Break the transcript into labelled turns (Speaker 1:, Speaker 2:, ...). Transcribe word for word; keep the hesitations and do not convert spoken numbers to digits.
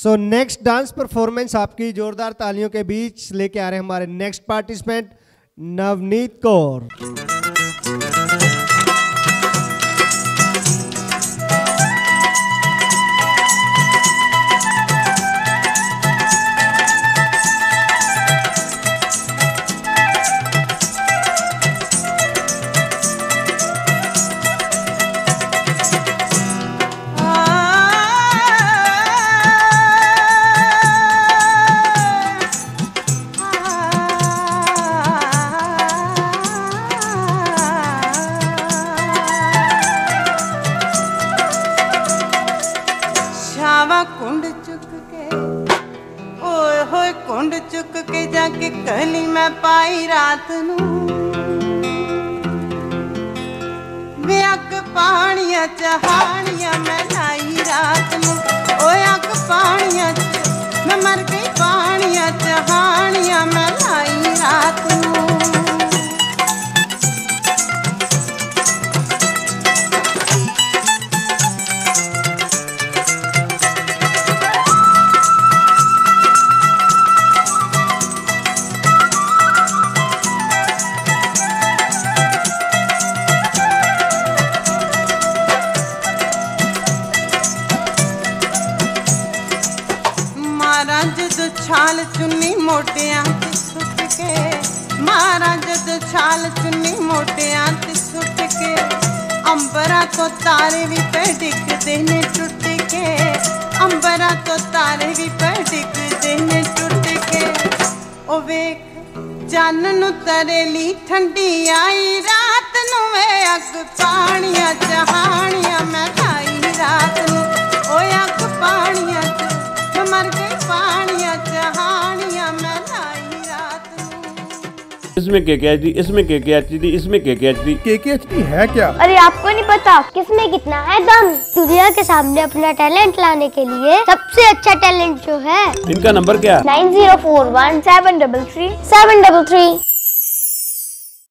Speaker 1: So next dance performance आपकी जोरदार तालियों के बीच लेके आ रहे हैं हमारे नेक्स्ट पार्टिसिपेंट नवनीत कौर।
Speaker 2: कुंड चुक के ओए होए कुंड चुक के जाके कहली मैं पाई रात नू वे अक पानिया चहानिया मैं लाई रात नू ओए अक पानिया मैं मर गई पानिया चहानिया मैं लाई रात नू। महाराज जो छाल चुन्नी मोटियां ते सुट के महाराज जो छाल चुन्नी मोटियां ते सुट के अंबरा तो तारे भी पे डिगदे ने टुट के अंबरा तो तारे भी पे डिगदे ने टुट के ओ वेख जन नु तरेली ठंडी आई रात नु वे अग पानिया जहानिया मैं लाई रात नु ओ अग पानिया मर गई पानिया जहानिया मैं लाई रात नू।
Speaker 3: इसमें के के एच डी, इसमें के के एच डी, इसमें के के एच डी।
Speaker 4: के के एच डी है क्या?
Speaker 5: अरे आपको नहीं पता किसमें कितना है दम। दुनिया के सामने अपना टैलेंट लाने के लिए सबसे अच्छा टैलेंट जो है।
Speaker 3: इनका नंबर क्या?
Speaker 5: Nine zero four one seven double three seven double three.